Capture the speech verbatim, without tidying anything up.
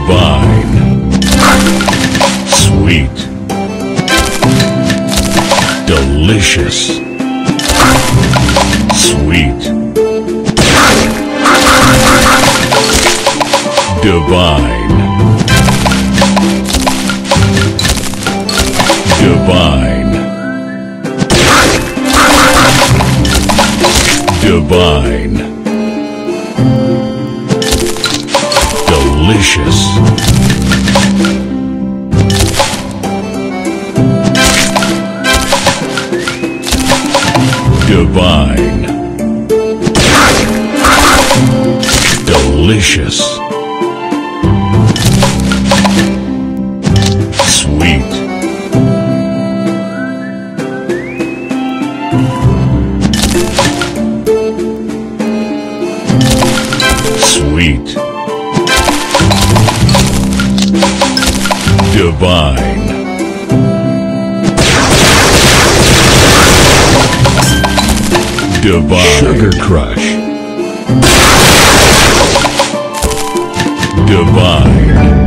Divine. Sweet. Delicious. Sweet. Divine. Divine. Divine. Delicious. Divine. Delicious. Sweet. Sweet. Divine. Divine. Sugar Crush. Divine.